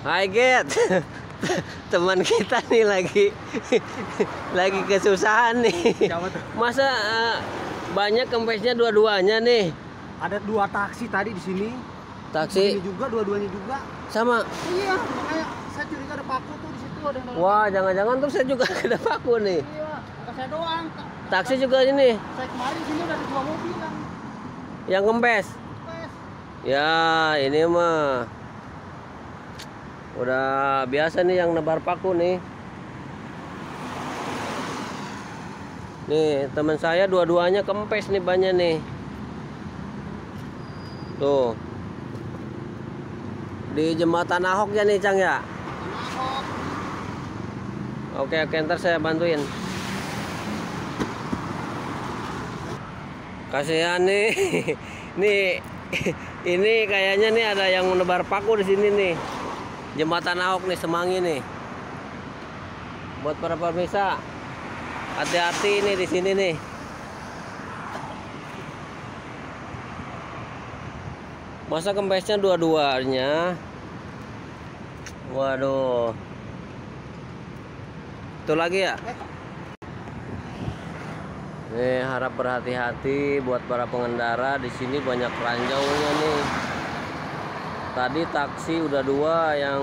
Hai Get. Teman kita nih lagi kesusahan nih. Masa banyak kempesnya dua-duanya nih. Ada 2 taksi tadi di sini. Taksi ini juga dua-duanya juga. sama. Iya, makanya saya curiga ada paku tuh di situ ada yang Wah, jangan-jangan tuh saya juga ada paku nih. Iya, bukan saya doang. Taksi juga ini. Saya kemarin di sini udah ada 2 mobil Yang kempes. Ya, ini mah udah biasa nih yang nebar paku nih. Nih, teman saya dua-duanya kempes nih banyak nih. Tuh. Di jembatan Ahok ya nih, Cang ya? Oke, ntar saya bantuin. Kasihan nih. Nih, ini kayaknya nih ada yang menebar paku di sini nih. Jembatan Ahok nih, Semanggi nih. Buat para pemirsa, hati-hati nih di sini nih. Masa kempesnya dua-duanya? Waduh. Itu lagi ya? Nih, harap berhati-hati buat para pengendara. Di sini banyak ranjaunya nih. Tadi taksi udah 2 yang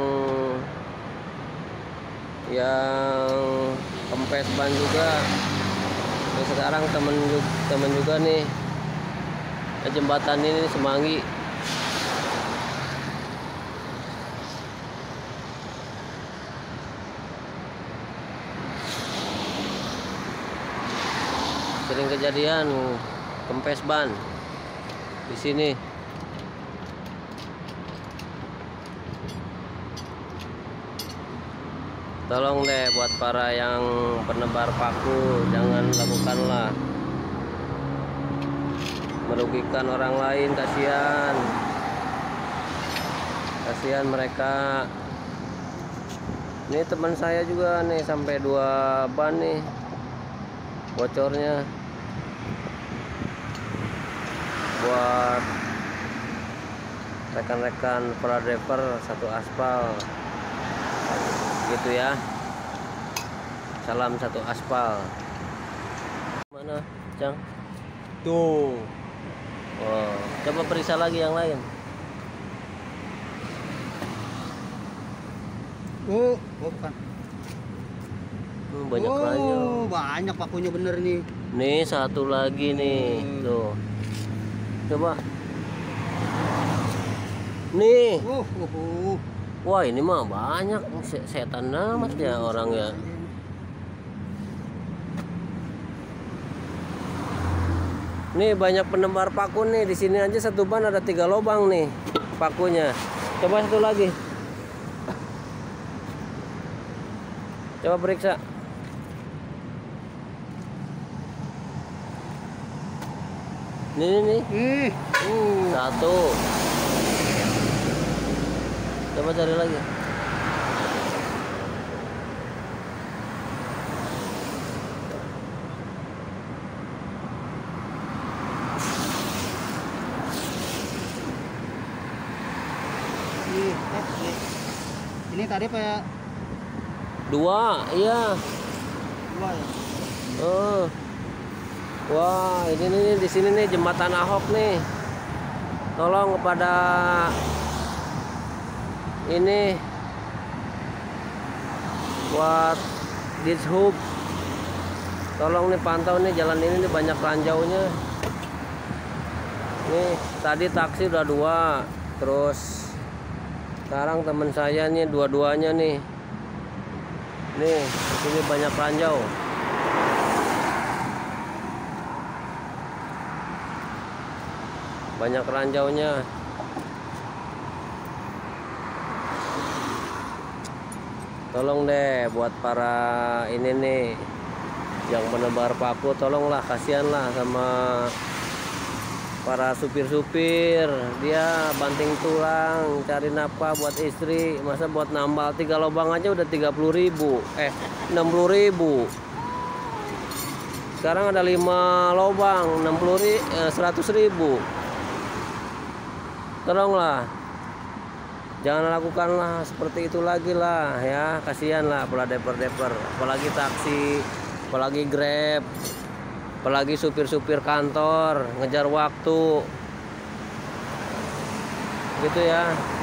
kempes ban juga. Terus sekarang temen juga nih. Jembatan ini Semanggi. Sering kejadian kempes ban di sini. Tolong deh buat para yang penebar paku, jangan lakukanlah. Merugikan orang lain, kasihan. Kasihan mereka. Ini teman saya juga nih sampai 2 ban nih bocornya. Buat rekan-rekan para driver satu aspal gitu ya. Salam satu aspal. Mana, Cang? tuh. Oh, coba periksa lagi yang lain. Bukan. Banyak ranjau. Banyak pakunya bener nih. Nih satu lagi nih. Tuh. Coba. Nih. Wah, ini mah banyak setan amat ya orang ya. Nih banyak penebar paku nih. Di sini aja satu ban ada 3 lubang nih pakunya. Coba satu lagi. Coba periksa. Nih. Satu. Coba cari lagi. Ini tadi apa ya? 2, iya. 2 ya. Oh. Wah, ini nih di sini nih jembatan Ahok nih. Tolong kepada ini buat Dishub. Tolong nih pantau nih jalan ini nih banyak ranjaunya. Nih, tadi taksi udah 2. Terus sekarang teman saya nih dua-duanya nih. Nih, di sini banyak ranjau. Banyak ranjaunya. Tolong deh buat para ini nih yang menebar paku, tolonglah, kasihanlah sama para supir-supir. Dia banting tulang cari nafkah buat istri, masa buat nambal 3 lubang aja udah 30.000, 60.000. Sekarang ada 5 lubang 100.000. Tolonglah. Jangan lakukanlah seperti itu lagi lah ya, kasihan lah pula deper-deper, apalagi taksi, apalagi Grab, apalagi supir-supir kantor ngejar waktu gitu ya.